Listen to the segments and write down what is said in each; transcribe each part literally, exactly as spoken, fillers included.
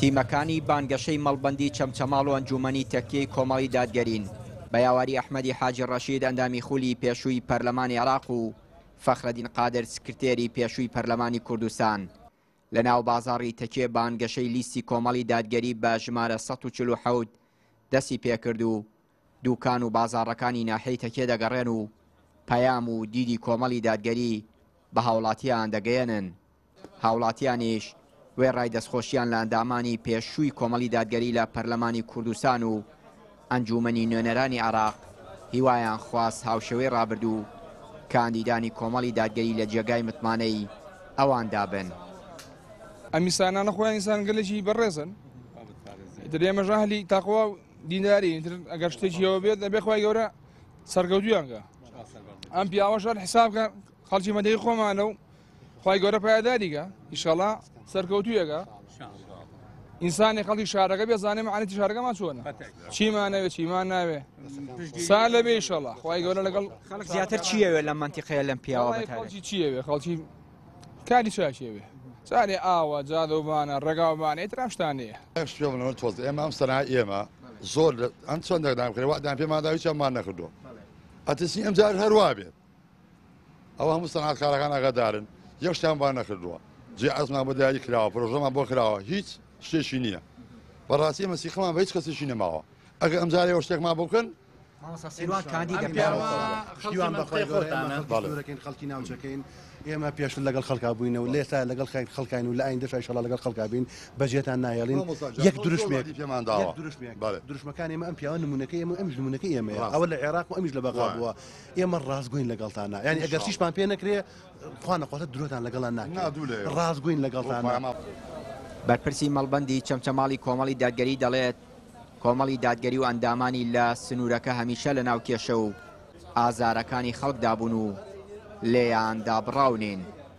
تیمەکانی بانگەشەی مەڵبەندی چەمچەماڵ و ئەنجومەنی تەکیەی کۆمەڵی دادگەرین بە یاواری ئەحمەدی حاجی ڕەشید ئەندامی خولی پێشووی پەرلەمانی عێراق و فەخرەدین قادر سکرتێری پێشووی پەرلەمانی کوردستان لە ناو بازاڕی تەکیە بانگەشەی لیستی کۆمەڵی دادگەری بە ژمارە سەد و چل و حەوت دەستی پێکرد و دووکان و بازاڕەکانی ناحەی تەکیە دەگەڕێن و پەیام و دیدی کۆمەڵی دادگەری بە هاوڵاتیان دەگەیەنن. هاوڵاتیانیش وێ ڕای دەستخۆشیان لە ئەندامانی پێشووی کۆمەڵی دادگەری لە پەرلەمانی کوردستان و ئەنجومەنی نوێنەرانی عێراق هیوایان خواست هاوشێوەی ڕابرد و کاندیدانی کۆمەڵی دادگەری لە جێگای متمانەی ئەوان دابن. ئەمیسانانە خۆیان ئینسان گەلێکی بەڕێزن دەرێمە ژاهلی تاقوا و دینداری ئەگەر شتێکیەوە بێت دەبێ خوای گەورە سەرکەوتویانگە ئەم پیاوەشان حسابکە خەڵکی مەدەی خۆمانە و خوای گەورە پایداریگە ئیشەڵا سەرکەوتویەکە ئینسانی خەڵکی شارەکە بێزانێ مەعانەتی شارەکەمان چۆنە چیمانەوێ چیمان ناوێ سا لەبێ ئیشەڵا خوای گەورە لەگەڵ زیاتر چیەوێ لە مەنتیقەیە لەم پیاوە خەڵکی چیەوێ خەڵکی کاری چاچێوێ سارێ ئاوە جادەوبانە ڕێگاوبانە ترام شتانەیە تۆز ئێمە ئەم سەنای ئێمە زۆر ئەم چۆن دەدام وادان پێماداوی چەمان نەکردو ئەتەسی ئەم جار هەروە بێت ئەوە هەموو سەنعەتکارەکان ئاگادارن یەک شتیان بان نەکردووە جێ ئەزمان بۆ دیاری کراوە پرۆژەمان بۆ کراوە هیچ شتێکی نییە بەڕاستی مەسیخەمان بە هیچ کەسێکی نەماوە ئەگەر ئەم جارێ ئەو شتێکمان بۆ بکەن خەڵکی ناوچەکەین ئێمە پێش لەگەڵ خەڵکا بووینەوە لێستا لەگەڵ خەڵکین و لە ئاین دەش ئینشەڵا لەگەڵ خەڵکا بین بەجێتان نایەڵین یەک دروشمێک دروشمەکان ئێمە ئەم پیاوە نمونونەکە ئێمە ئەمش نمونونەکەی ئێمە ئەوە لە عێراق و ئەمیش لە بەغا بووە ئێمە ڕازگوین لەگەڵتانە یعنی ئەگەر چیشمان پێ نەکرێ خوانەخواتە درۆتان لەگەڵان ناکرێت ڕازگوین لەگەڵتانە. بەرپرسی مەڵبەندی چەمچەماڵی کۆمەڵی دادگەری دەڵێت کۆمەڵی دادگەری و ئەندامانی لە سنوورەکە هەمیشە لە ناو کێشە و ئازارەکانی خەڵکدا بوون و لێیان دابڕاونین.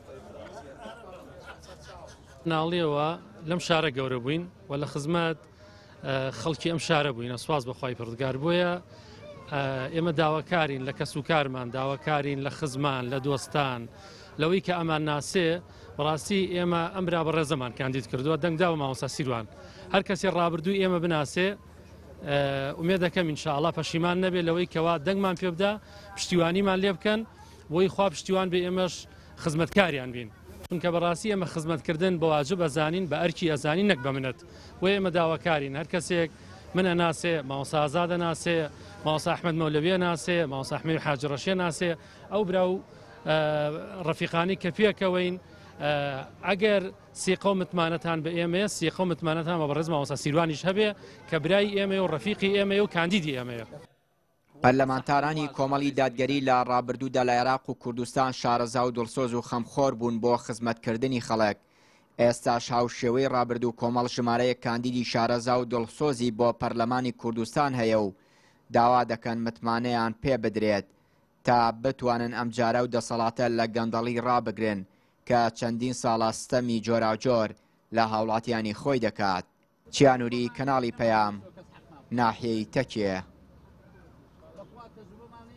ناڵیەوە لەم شارە گەورە بووین و لە خزمەت خەڵکی ئەم شارە بووینە سواز بەخوای پردگار بووە ئێمە داواکارین لە کەس و کارمان داواکارین لە خزمان لە دۆستان لەوەی کە ئەمان ناسێ بەڕاستی ئێمە ئەم برا بەڕێزەمان کاندید کردووە دەنگداوە مامۆستا سیروان هەر کەسی ڕابردووی ئێمە بناسێ ئومێ دەکەم ئینشاءڵڵا پەشیمان نەبێت لەوەی کەوا دەنگمان پێ بدا پشتیوانیمان لێ بکەن بۆی خوا پشتیوان بێ ئێمەش خزمەتکاریان بین چونکە بەڕاستی ئێمە خزمەتکردن بە واجب ئەزانین بە ئەرکی ئەزانین نەک بە منەت و ئێمە داواکارین هەر کەسێک منە ناسێ مامۆستا ئازادە ناسێ مامۆستا ئەحمەد مەولەویە ناسێ مامۆستا ئەحمەد حاجی ڕەشیە ناسێ ئەو برا و ڕەفیقانی کە پێکەوەین ئەگەر سیقە و متمانەتان بە ئێمە سیقە و متمانەتان بە بەڕێز مامۆستا سیروانیش هەبێ کە برای ئێمە و ڕەفیقی ئێمە و کاندیدی ئێمەیە. پەرلەمانتارانی کۆمەڵی دادگەری لە ڕابردوودا لە عێراق و کوردستان شارەزا و دڵسۆز و خەمخۆر بوون بۆ خزمەتکردنی خەڵک. ئێستاش هاوشێوەی ڕابردوو کۆمەڵ ژمارەیە کاندیدی شارەزا و دڵسۆزی بۆ پەرلەمانی کوردستان هەیە و داوا دەکەن متمانەیان پێ بدرێت تا بتوانن ئەم جارە و دەسەڵاتە لە گەندەڵی ڕابگرن کە چەندین ساڵە ستەمی جۆراوجۆر لە هاوڵاتیانی خۆی دەکات. چیانووری کەناڵی پەیام ناحیەی تەکیە.